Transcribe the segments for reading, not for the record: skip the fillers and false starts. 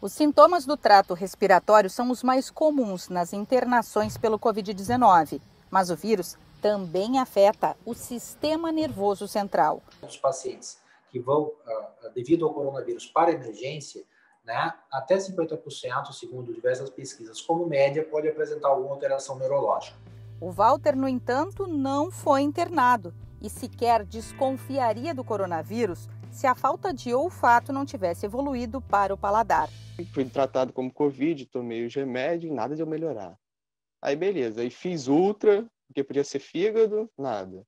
Os sintomas do trato respiratório são os mais comuns nas internações pelo Covid-19, mas o vírus também afeta o sistema nervoso central. Os pacientes que vão, devido ao coronavírus, para a emergência, né, até 50%, segundo diversas pesquisas, como média, pode apresentar alguma alteração neurológica. O Walter, no entanto, não foi internado e sequer desconfiaria do coronavírus se a falta de olfato não tivesse evoluído para o paladar. Fui tratado como Covid, tomei os remédios, nada de eu melhorar. Aí beleza, aí fiz ultra, porque podia ser fígado, nada.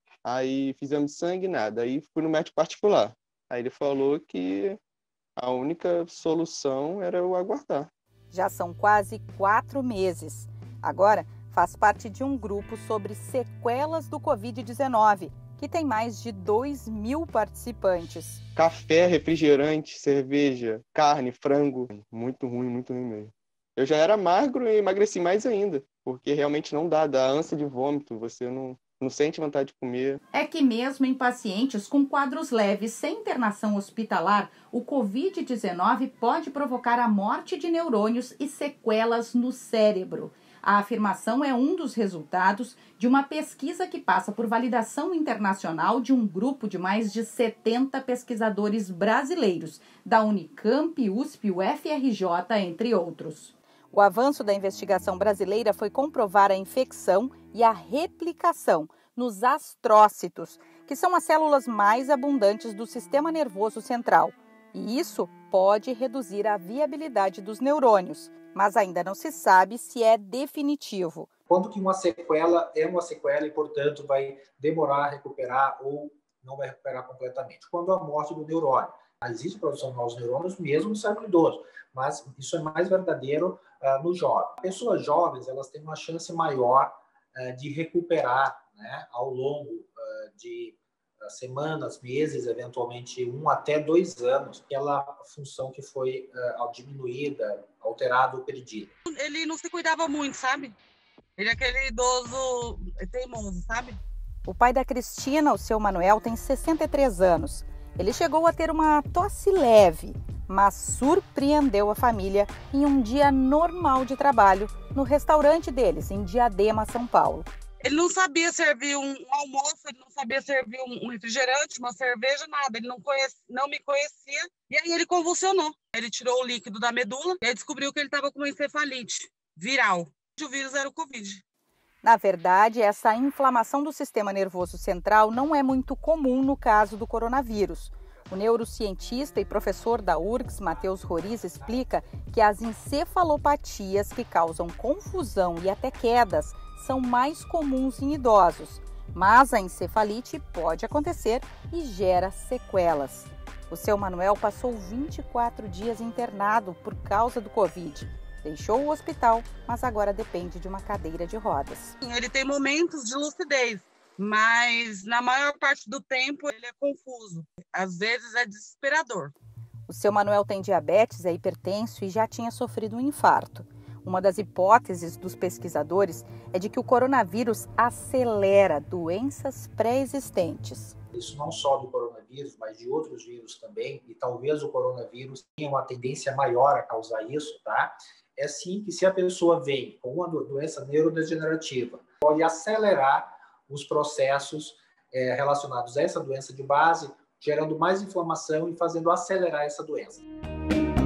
Aí fizemos sangue, nada. Aí fui no médico particular. Aí ele falou que a única solução era eu aguardar. Já são quase 4 meses. Agora faz parte de um grupo sobre sequelas do Covid-19, que tem mais de 2.000 participantes. Café, refrigerante, cerveja, carne, frango. Muito ruim mesmo. Eu já era magro e emagreci mais ainda, porque realmente não dá ânsia de vômito, você não sente vontade de comer. É que mesmo em pacientes com quadros leves sem internação hospitalar, o Covid-19 pode provocar a morte de neurônios e sequelas no cérebro. A afirmação é um dos resultados de uma pesquisa que passa por validação internacional de um grupo de mais de 70 pesquisadores brasileiros, da Unicamp, USP, UFRJ, entre outros. O avanço da investigação brasileira foi comprovar a infecção e a replicação nos astrócitos, que são as células mais abundantes do sistema nervoso central. E isso pode reduzir a viabilidade dos neurônios, mas ainda não se sabe se é definitivo. Quando que uma sequela é uma sequela e, portanto, vai demorar a recuperar ou não vai recuperar completamente? Quando a morte do neurônio. Existe produção de novos neurônios mesmo no cérebro idoso, mas isso é mais verdadeiro no jovem. Pessoas jovens, elas têm uma chance maior de recuperar, né, ao longo de semanas, meses, eventualmente 1 até 2 anos, aquela função que foi diminuída, alterada ou perdida. Ele não se cuidava muito, sabe? Ele é aquele idoso teimoso, sabe? O pai da Cristina, o seu Manuel, tem 63 anos. Ele chegou a ter uma tosse leve, mas surpreendeu a família em um dia normal de trabalho no restaurante deles, em Diadema, São Paulo. Ele não sabia servir um almoço, ele não sabia servir um refrigerante, uma cerveja, nada. Ele não me conhecia e aí ele convulsionou. Ele tirou o líquido da medula e aí descobriu que ele estava com uma encefalite viral. O vírus era o Covid. Na verdade, essa inflamação do sistema nervoso central não é muito comum no caso do coronavírus. O neurocientista e professor da URGS, Matheus Roriz, explica que as encefalopatias que causam confusão e até quedas são mais comuns em idosos, mas a encefalite pode acontecer e gera sequelas. O seu Manuel passou 24 dias internado por causa do Covid. Deixou o hospital, mas agora depende de uma cadeira de rodas. Ele tem momentos de lucidez, mas na maior parte do tempo ele é confuso. Às vezes é desesperador. O seu Manuel tem diabetes, é hipertenso e já tinha sofrido um infarto. Uma das hipóteses dos pesquisadores é de que o coronavírus acelera doenças pré-existentes. Isso não só do coronavírus, mas de outros vírus também, e talvez o coronavírus tenha uma tendência maior a causar isso, tá? É sim que se a pessoa vem com uma doença neurodegenerativa, pode acelerar os processos relacionados a essa doença de base, gerando mais inflamação e fazendo acelerar essa doença.